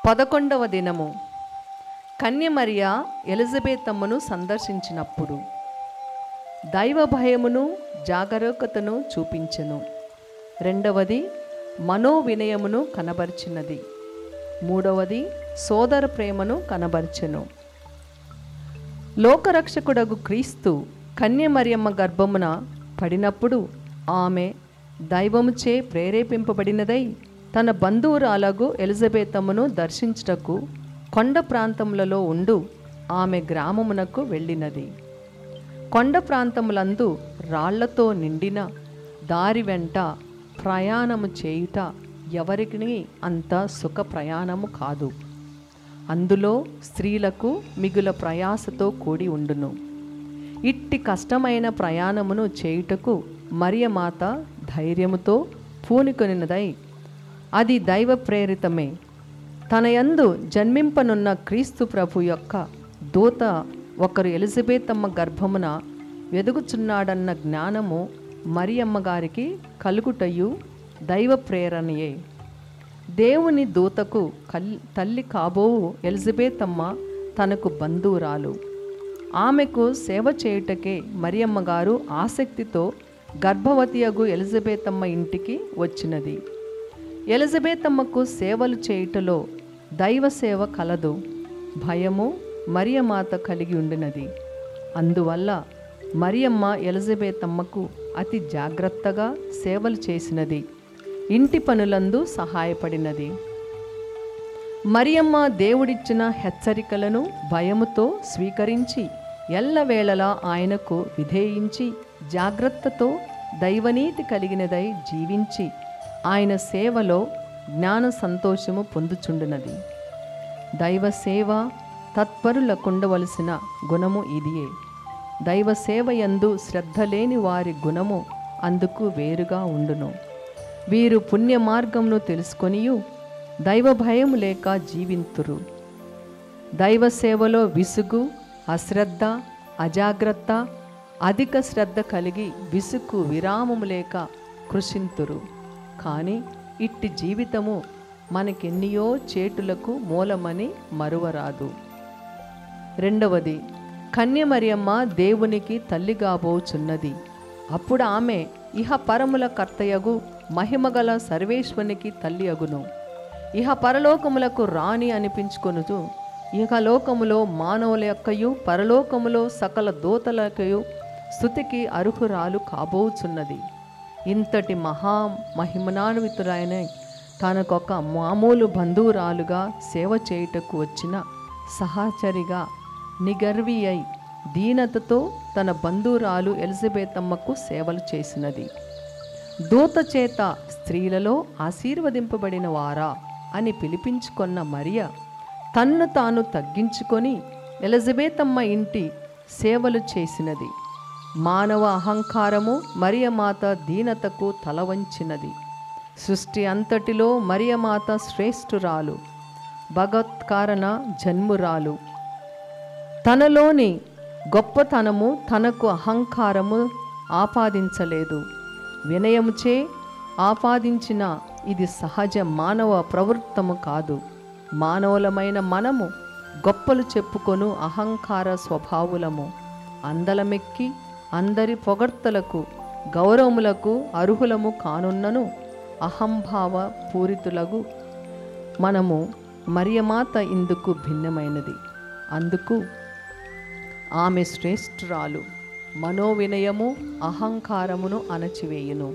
11వ దినము. కన్యమరియ ఎలిజబెతమ్మను సందర్శించినప్పుడు దైవ భయమును జాగరూకతను చూపించెను. రెండవది మనోవినయమును కనబర్చినది. మూడవది సోదర ప్రేమను కనబర్చెను. లోకరక్షకుడగు క్రీస్తు కన్యమరియమ్మ గర్భమున పడినప్పుడు ఆమె దైవముచే ప్రేరేపింపబడినదై తన బంధువురాలగు ఎలిజబెతమ్మను దర్శించుటకు కొండ ప్రాంతములలో ఉండు ఆమె గ్రామమునకు వెళ్ళినది. కొండ ప్రాంతములందు రాళ్లతో నిండిన దారి వెంట ప్రయాణము చేయుట ఎవరికి అంత సుఖ ప్రయాణము కాదు. అందులో స్త్రీలకు మిగుల ప్రయాసతో కూడి ఉండును. ఇట్టి కష్టమైన ప్రయాణమును చేయుటకు మరియమాత ధైర్యముతో పూనుకొనినదై అది దైవ ప్రేరితమే. తన యందు జన్మింపనున్న క్రీస్తు ప్రభు యొక్క దూత ఒకరు ఎలిజబెతమ్మ గర్భమున వెదుగుచున్నాడన్న జ్ఞానము మరియమ్మ గారికి కలుగుటయు దైవ ప్రేరణయే. దేవుని దూతకు తల్లి కాబోవు ఎలిజబెతమ్మ తనకు బంధువురాలు. ఆమెకు సేవ చేయుటకే మరియమ్మ గారు ఆసక్తితో గర్భవతియగు ఎలిజబెతమ్మ ఇంటికి వచ్చినది. ఎలిజబెతమ్మకు సేవలు చేయుటలో దైవ సేవ కలదు. భయము మరియమాత కలిగి ఉండినది. అందువల్ల మరియమ్మ ఎలిజబెతమ్మకు అతి జాగ్రత్తగా సేవలు చేసినది. ఇంటి పనులందు సహాయపడినది. మరియమ్మ దేవుడిచ్చిన హెచ్చరికలను భయముతో స్వీకరించి ఎల్లవేళలా ఆయనకు విధేయించి జాగ్రత్తతో దైవనీతి కలిగినదై జీవించి ఆయన సేవలో జ్ఞాన సంతోషము పొందుచుండునది. దైవ సేవ తత్పరులకుండవలసిన గుణము ఇదియే. దైవ సేవ యందు శ్రద్ధ లేని వారి గుణము అందుకు వేరుగా ఉండును. వీరు పుణ్య మార్గమును తెలుసుకొనియు దైవ భయము లేక జీవింతురు. దైవ సేవలో విసుగు, అశ్రద్ధ, అజాగ్రత్త, అధిక శ్రద్ధ కలిగి విసుగు విరామము లేక కృషింతురు. కానీ ఇట్టి జీవితము మనకెన్నియో చేటులకు మూలమని మరువరాదు. రెండవది, కన్యమరియమ్మ దేవునికి తల్లిగాబోచున్నది. అప్పుడు ఆమె ఇహ పరముల కర్తయగు మహిమగల సర్వేశ్వరునికి తల్లి అగును. ఇహ పరలోకములకు రాణి అనిపించుకొనుచు ఇహలోకములో మానవుల యొక్కయు పరలోకములో సకల దూతలకయు స్తుతికి అర్హురాలు కాబోచున్నది. ఇంతటి మహిమనాన్వితులైన తనకొక మామూలు బంధువురాలుగా సేవ చేయుటకు వచ్చిన సహచరిగా నిగర్వి అయి దీనతతో తన బంధువురాలు ఎలిజబెతమ్మకు సేవలు చేసినది. దూత చేత స్త్రీలలో ఆశీర్వదింపబడిన వారా అని పిలిపించుకొన్న మరియ తన్ను తాను తగ్గించుకొని ఎలిజబెతమ్మ ఇంటి సేవలు చేసినది. మానవ అహంకారము మరియమాత దీనతకు తలవంచినది. సృష్టి అంతటిలో మరియమాత శ్రేష్ఠురాలు, భగవత్కారణ జన్మురాలు. తనలోని గొప్పతనము తనకు అహంకారము ఆపాదించలేదు. వినయముచే ఆపాదించిన ఇది సహజ మానవ ప్రవృత్తము కాదు. మానవులమైన మనము గొప్పలు చెప్పుకొను అహంకార స్వభావులము. అందలమెక్కి అందరి పొగడ్తలకు గౌరవములకు అర్హులము కానున్నను అహంభావ పూరితులగు మనము మరియమాత ఇందుకు భిన్నమైనది. అందుకు ఆమె శ్రేష్ఠురాలు. మనోవినయము అహంకారమును అణచివేయును.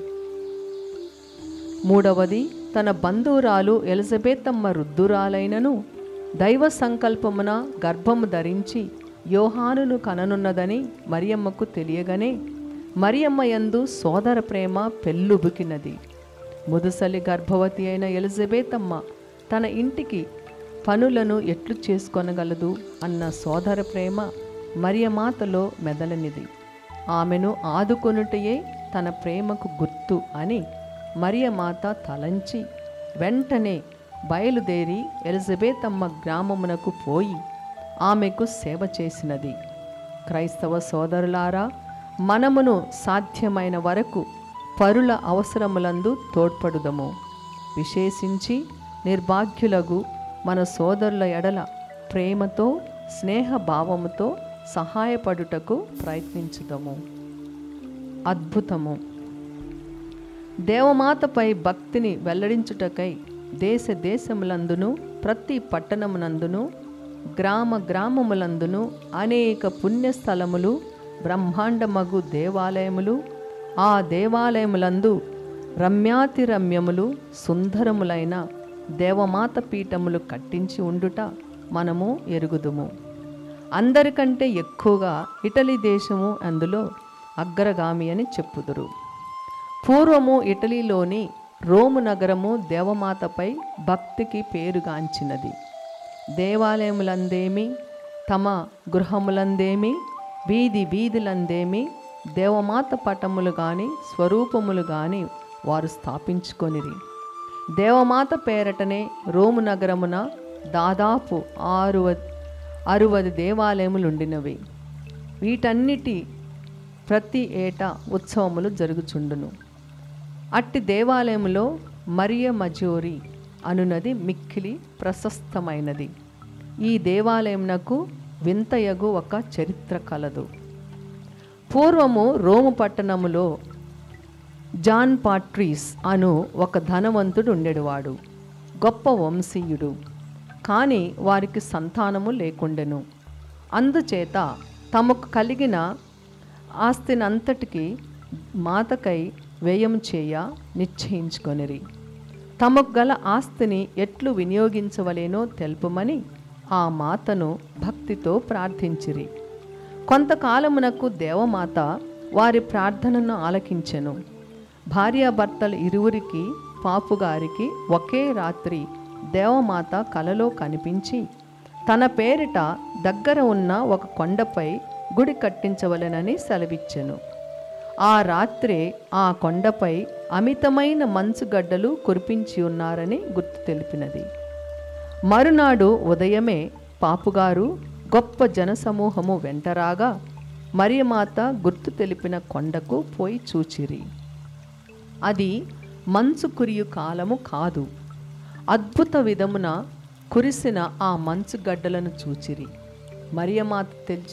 మూడవది, తన బంధువురాలు ఎలిజబెతమ్మ వృద్ధురాలైనను దైవ సంకల్పమున గర్భము ధరించి యోహానును కననున్నదని మరియమ్మకు తెలియగానే మరియమ్మ యందు సోదర ప్రేమ పెళ్ళుబుకినది. ముదుసలి గర్భవతి అయిన ఎలిజబెతమ్మ తన ఇంటికి పనులను ఎట్లు చేసుకొనగలదు అన్న సోదర ప్రేమ మరియమాతలో మెదలనిది. ఆమెను ఆదుకొనుటయే తన ప్రేమకు గుర్తు అని మరియమాత తలంచి వెంటనే బయలుదేరి ఎలిజబెతమ్మ గ్రామమునకు పోయి ఆమెకు సేవ చేసినది. క్రైస్తవ సోదరులారా, మనమును సాధ్యమైన వరకు పరుల అవసరములందు తోడ్పడుదము. విశేషించి నిర్భాగ్యులకు మన సోదరుల ఎడల ప్రేమతో స్నేహభావముతో సహాయపడుటకు ప్రయత్నించుదాము. అద్భుతము. దేవమాతపై భక్తిని వెల్లడించుటకై దేశ దేశములందును ప్రతి పట్టణమునందును గ్రామ గ్రామములందును అనేక పుణ్యస్థలములు బ్రహ్మాండమగు దేవాలయములు, ఆ దేవాలయములందు రమ్యాతిరమ్యములు సుందరములైన దేవమాత పీఠములు కట్టించి ఉండుట మనము ఎరుగుదుము. అందరికంటే ఎక్కువగా ఇటలీ దేశము అందులో అగ్రగామి అని చెప్పుదురు. పూర్వము ఇటలీలోని రోము నగరము దేవమాతపై భక్తికి పేరుగాంచినది. దేవాలయములందేమి, తమ గృహములందేమి, వీధి వీధులందేమి దేవమాత పటములు కానీ స్వరూపములు కానీ వారు స్థాపించుకొనిరి. దేవమాత పేరటనే రోము నగరమున దాదాపు 60 దేవాలయములుండినవి. వీటన్నిటి ప్రతి ఏటా ఉత్సవములు జరుగుచుండును. అట్టి దేవాలయములో మరియ మజోరి అనునది మిక్కిలి ప్రశస్తమైనది. ఈ దేవాలయమునకు వింతయగు ఒక చరిత్ర కలదు. పూర్వము రోము పట్టణములో జాన్ పాట్రీస్ అను ఒక ధనవంతుడు ఉండేవాడు. గొప్ప వంశీయుడు. కానీ వారికి సంతానము లేకుండెను. అందుచేత తమకు కలిగిన ఆస్తినంతటికి మాతకై వ్యయం చేయ నిశ్చయించుకొనిరి. తమకు గల ఆస్తిని ఎట్లు వినియోగించవలేనో తెలుపమని ఆ మాతను భక్తితో ప్రార్థించిరి. కొంతకాలమునకు దేవమాత వారి ప్రార్థనను ఆలకించెను. భార్యాభర్తలు ఇరువురికి పాపుగారికి ఒకే రాత్రి దేవమాత కలలో కనిపించి తన పేరిట దగ్గర ఉన్న ఒక కొండపై గుడి కట్టించవలెనని సెలవిచ్చెను. ఆ రాత్రే ఆ కొండపై అమితమైన మంచుగడ్డలు కురిపించి ఉన్నారని గుర్తు తెలిపినది. మరునాడు ఉదయమే పాపుగారు గొప్ప జనసమూహము వెంటరాగా మరియమాత గుర్తు తెలిపిన కొండకు పోయి చూచిరి. అది మంచు కురియు కాలము కాదు. అద్భుత విధమున కురిసిన ఆ మంచుగడ్డలను చూచిరి. మరియమాత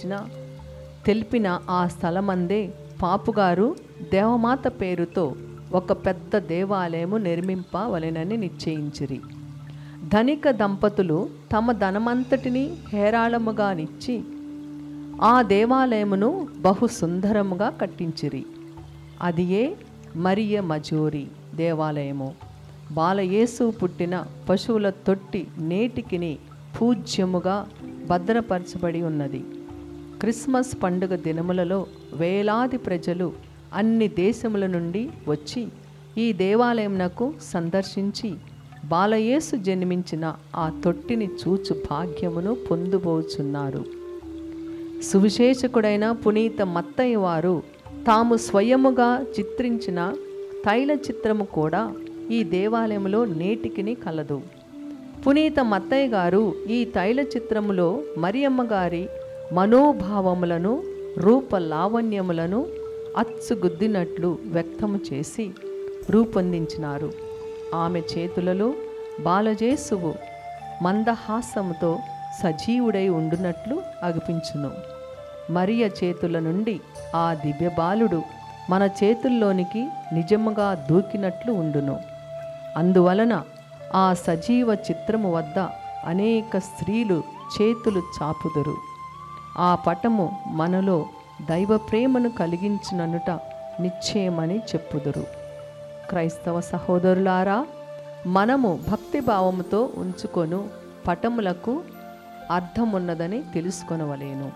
తెలిపిన ఆ స్థలమందే పాపుగారు దేవమాత పేరుతో ఒక పెద్ద దేవాలయము నిర్మింపవలెనని నిశ్చయించిరి. ధనిక దంపతులు తమ ధనమంతటిని హేరాళముగా నిచ్చి ఆ దేవాలయమును బహు సుందరముగా కట్టించిరి. అదియే మరియ మజోరి దేవాలయము. బాలయేసు పుట్టిన పశువుల తొట్టి నేటికిని పూజ్యముగా భద్రపరచబడి ఉన్నది. క్రిస్మస్ పండుగ దినములలో వేలాది ప్రజలు అన్ని దేశముల నుండి వచ్చి ఈ దేవాలయమునకు సందర్శించి బాలయేసు జన్మించిన ఆ తొట్టిని చూచు భాగ్యమును పొందుబోచున్నారు. సువిశేషకుడైన పునీత మత్తయ్య వారు తాము స్వయముగా చిత్రించిన తైల చిత్రము కూడా ఈ దేవాలయంలో నేటికిని కలదు. పునీత మత్తయ్య గారు ఈ తైల చిత్రములో మరియమ్మ గారి మనోభావములను రూప లావణ్యములను అచ్చుగుద్దినట్లు వ్యక్తము చేసి రూపొందించినారు. ఆమె చేతులలో బాలజేసువు మందహాసముతో సజీవుడై ఉండునట్లు అగుపించును. మరియ చేతుల నుండి ఆ దివ్య బాలుడు మన చేతుల్లోనికి నిజముగా దూకినట్లు ఉండును. అందువలన ఆ సజీవ చిత్రము వద్ద అనేక స్త్రీలు చేతులు చాపుదురు. ఆ పటము మనలో దైవ ప్రేమను కలిగించుననుట నిశ్చయమని చెప్పుదురు. క్రైస్తవ సహోదరులారా, మనము భక్తిభావముతో ఉంచుకొను పటములకు అర్థమున్నదని తెలుసుకొనవలేను.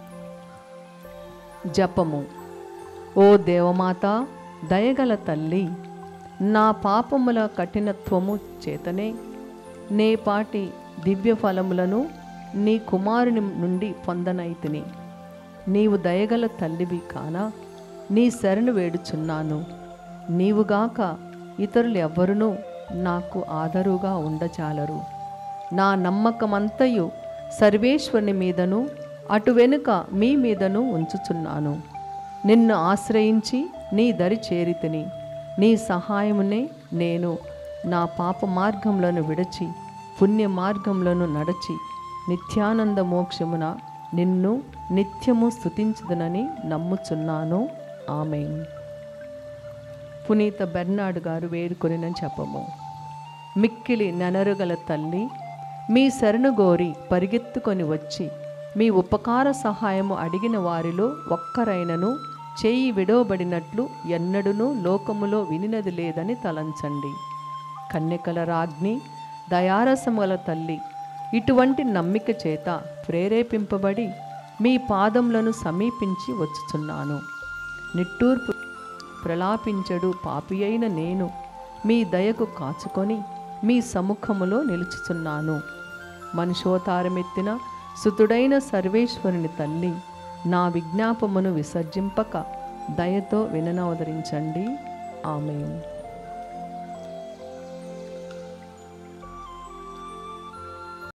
జపము. ఓ దేవమాత, దయగల తల్లి, నా పాపముల కఠినత్వము చేతనే నేపాటి దివ్య ఫలములను నీ కుమారుని నుండి పొందనైతిని. నీవు దయగల తల్లివి కానా, నీ శరణు వేడుచున్నాను. నీవుగాక ఇతరులు ఎవ్వరునూ నాకు ఆదరుగా ఉండచాలరు. నా నమ్మకమంతయు సర్వేశ్వరుని మీదను అటు వెనుక మీ మీదను ఉంచుచున్నాను. నిన్ను ఆశ్రయించి నీ దరి చేరితిని. నీ సహాయమునే నేను నా పాప మార్గములను విడిచి పుణ్య మార్గములను నడచి నిత్యానంద మోక్షమున నిన్ను నిత్యము స్తుతించుదునని నమ్ముచున్నాను. ఆమేన్. పునీత బెర్నార్డ్ గారు వేడుకొనినని చెప్పము. మిక్కిలి నెనరుగల తల్లి, మీ శరణు గోరి పరిగెత్తుకొని వచ్చి మీ ఉపకార సహాయము అడిగిన వారిలో ఒక్కరైనను చేయి విడవబడినట్లు ఎన్నడూనూ లోకములో వినినది లేదని తలంచండి. కన్యకల రాజ్ఞి, దయారసముల తల్లి, ఇటువంటి నమ్మిక చేత ప్రేరేపింపబడి మీ పాదములను సమీపించి వచ్చుచున్నాను. నిట్టూర్పు ప్రలాపించడు పాపి అయిన నేను మీ దయకు కాచుకొని మీ సముఖములో నిలుచుచున్నాను. మనుషోతారమెత్తిన సుతుడైన సర్వేశ్వరుని తల్లి, నా విజ్ఞాపమును విసర్జింపక దయతో విననవదరించండి. ఆమేన్.